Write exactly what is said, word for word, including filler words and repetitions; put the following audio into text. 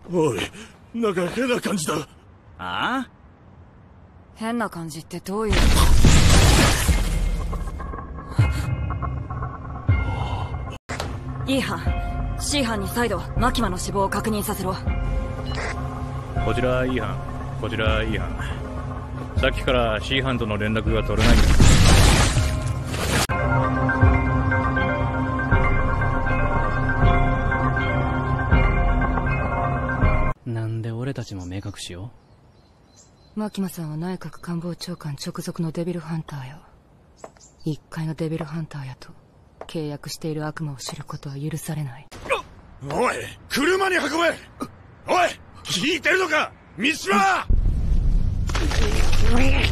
おい、なんか変な感じだ。 ああ？ 変な感じってどういう？E 班、C 班に再度マキマの死亡を確認させろ。 こちら E 班、こちら E 班。さっきから C 班との連絡が取れないんだ。 なんで俺たちも目隠しを？ マキマさんは内閣官房長官直属のデビルハンターよ。一階のデビルハンターやと契約している悪魔を知ることは許されない。 おい、車に運べ。おい、聞いてるのか三島。